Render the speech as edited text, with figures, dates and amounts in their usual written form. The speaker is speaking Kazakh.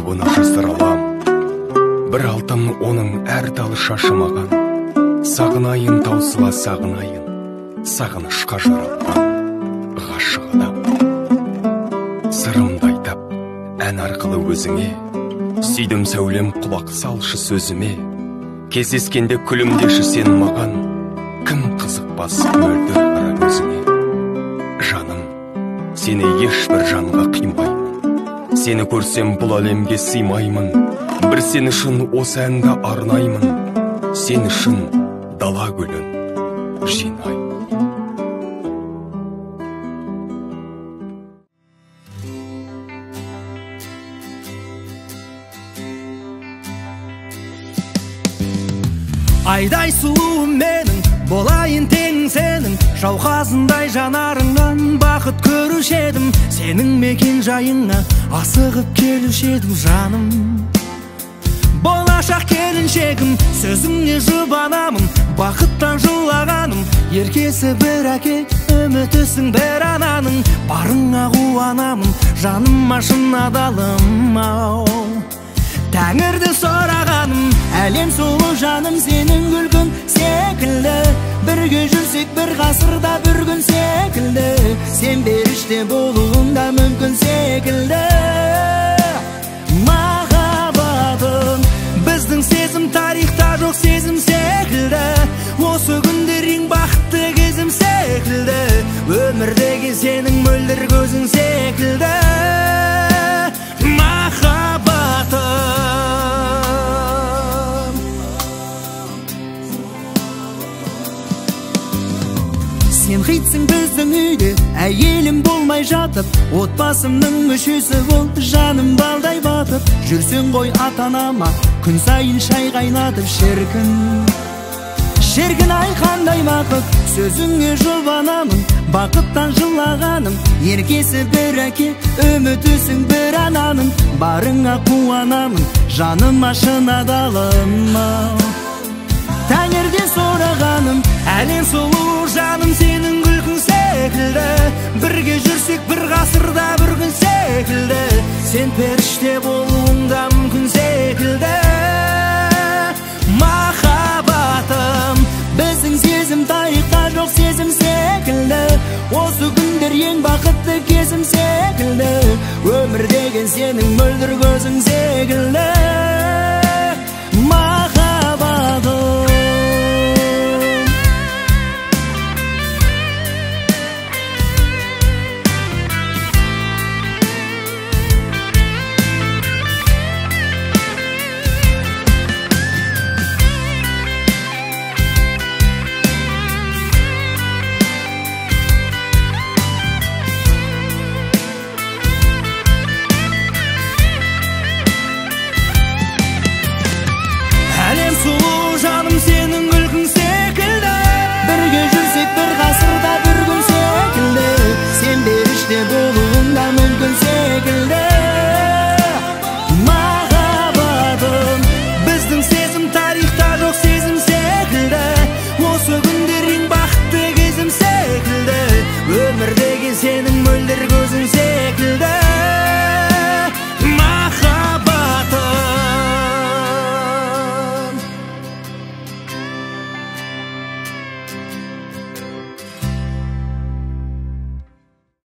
айтып оны жасыра алам. Бір алтын оның әр талы шашымаған, сағынайын таусыла сағынайын, сағынышқа жаралған ғашық адам. Сырымды айтап ән арқылы өзіңе, сүйдім сәулем құлақ салшы сөзіме. Кездескенде күлімдеші сен маған, кім қызықпас мөлдір қара көзіңе. Жаным, сені ешбір жанға қимаймын, сені көрсем бұл әлемге сыймаймын. Бір сен үшін осы әнді арнаймын, сен үшін дала гүлін жинаймын. Айдай сұлуым менің, болайын тең сенің, жауқазындай жанарыңнан бақыт көруші едім. Сенің мекен жайыңа асығып келуші едім жаным. Болашақ келіншегім, сөзіңе жұбанамын, бақыттан жылағаным. Еркесі бір әке, үмітісің бір ананың, барыңа қуанамын, жаным ашын адалым ау. Тәңірді сұрағаным, әлем сұлу жаным сенің күлкің секілді. Бірге жүрсек бір ғасырда бір күн секілді, сен періште болуың да мүмкін секілді. Махаббатым, біздің сезім тарихта жоқ сезім секілді. Осы күндер ең бақытты кезім секілді, өмірдегі сенің мөлдір көзің секілді. Махаббатым, сен хитсің біздің үйде, әйелім болмай жатып, отбасымның мүшесі бол, жаным балдай батып. Жүрсең ғой ата-анама күн сайын шай қайнатып. Шіркін ай қандай бақыт, сөзіңе жұбанамын, бақыттан жылағаным. Еркесі бір әке, үмітісің бір ананың, барыңа қуанамын, жаным ашын адалым ау. Тәңірден сұрағаным, әлем сұлу жаным сенің күлкің секілді. Бірге жүрсек бір ғасырда бір күн секілді, сен періште болуың да мүмкін секілді. Махаббатым, біздің сезім тарихта жоқ сезім секілді. Осы күндер ең бақытты кезім секілді, өмір деген сенің мөлдір көзің секілді.